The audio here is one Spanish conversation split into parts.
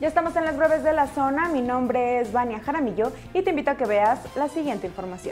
Ya estamos en las breves de la zona, mi nombre es Vania Jaramillo y te invito a que veas la siguiente información.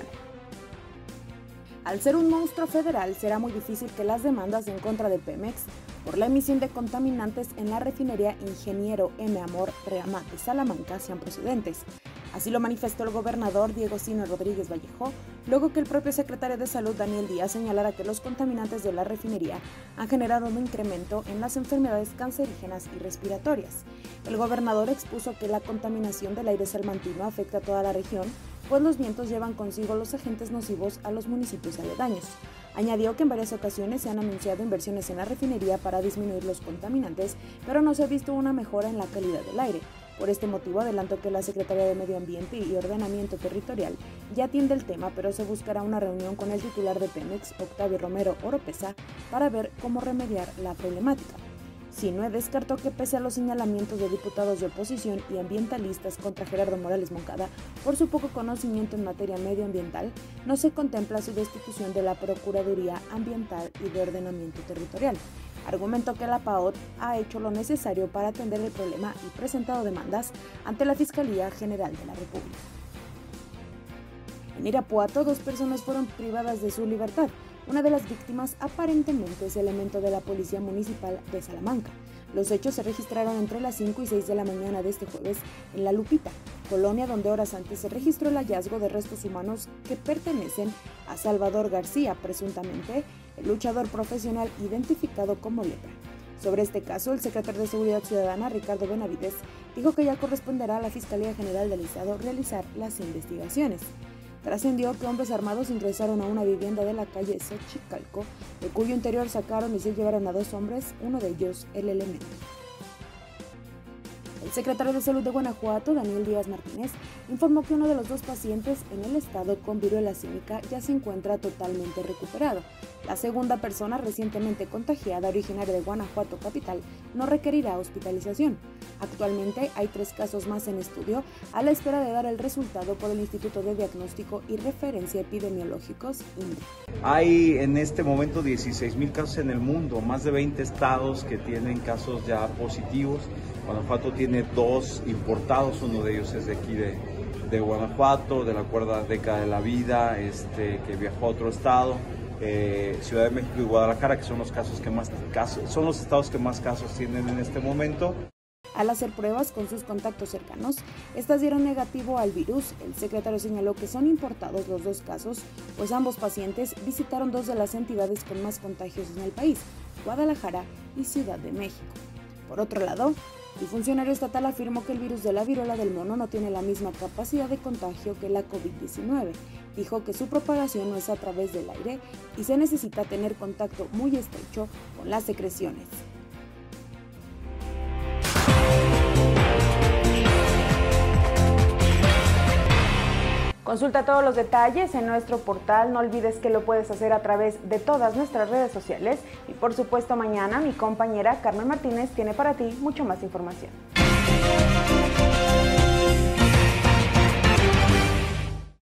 Al ser un monstruo federal, será muy difícil que las demandas en contra de Pemex por la emisión de contaminantes en la refinería Ingeniero M. Amor Reama de Salamanca sean procedentes. Así lo manifestó el gobernador Diego Sinue Rodríguez Vallejo, luego que el propio secretario de Salud Daniel Díaz señalara que los contaminantes de la refinería han generado un incremento en las enfermedades cancerígenas y respiratorias. El gobernador expuso que la contaminación del aire salmantino afecta a toda la región, pues los vientos llevan consigo los agentes nocivos a los municipios aledaños. Añadió que en varias ocasiones se han anunciado inversiones en la refinería para disminuir los contaminantes, pero no se ha visto una mejora en la calidad del aire. Por este motivo adelantó que la Secretaría de Medio Ambiente y Ordenamiento Territorial ya atiende el tema, pero se buscará una reunión con el titular de Pemex, Octavio Romero Oropesa, para ver cómo remediar la problemática. Sinue descartó que pese a los señalamientos de diputados de oposición y ambientalistas contra Gerardo Morales Moncada por su poco conocimiento en materia medioambiental, no se contempla su destitución de la Procuraduría Ambiental y de Ordenamiento Territorial. Argumentó que la PAOT ha hecho lo necesario para atender el problema y presentado demandas ante la Fiscalía General de la República. En Irapuato, 2 personas fueron privadas de su libertad. Una de las víctimas aparentemente es elemento de la Policía Municipal de Salamanca. Los hechos se registraron entre las 5 y 6 de la mañana de este jueves en La Lupita, colonia donde horas antes se registró el hallazgo de restos humanos que pertenecen a Salvador García, presuntamente el luchador profesional identificado como Lepra. Sobre este caso, el secretario de Seguridad Ciudadana, Ricardo Benavides, dijo que ya corresponderá a la Fiscalía General del Estado realizar las investigaciones. Trascendió que hombres armados ingresaron a una vivienda de la calle Xochicalco, de cuyo interior sacaron y se llevaron a 2 hombres, uno de ellos el elemento. El secretario de Salud de Guanajuato, Daniel Díaz Martínez, informó que uno de los 2 pacientes en el estado con viruela símica ya se encuentra totalmente recuperado. La segunda persona recientemente contagiada, originaria de Guanajuato capital, no requerirá hospitalización. Actualmente hay 3 casos más en estudio a la espera de dar el resultado por el Instituto de Diagnóstico y Referencia Epidemiológicos, INDRE. Hay en este momento 16,000 casos en el mundo, más de 20 estados que tienen casos ya positivos. Guanajuato tiene 2 importados, uno de ellos es de aquí de Guanajuato, de la cuarta década de la vida, que viajó a otro estado. Ciudad de México y Guadalajara, que son los estados que más casos tienen en este momento. Al hacer pruebas con sus contactos cercanos, estas dieron negativo al virus. El secretario señaló que son importados los 2 casos, pues ambos pacientes visitaron 2 de las entidades con más contagios en el país, Guadalajara y Ciudad de México. Por otro lado, el funcionario estatal afirmó que el virus de la viruela del mono no tiene la misma capacidad de contagio que la COVID-19. Dijo que su propagación no es a través del aire y se necesita tener contacto muy estrecho con las secreciones. Consulta todos los detalles en nuestro portal, no olvides que lo puedes hacer a través de todas nuestras redes sociales y por supuesto mañana mi compañera Carmen Martínez tiene para ti mucho más información.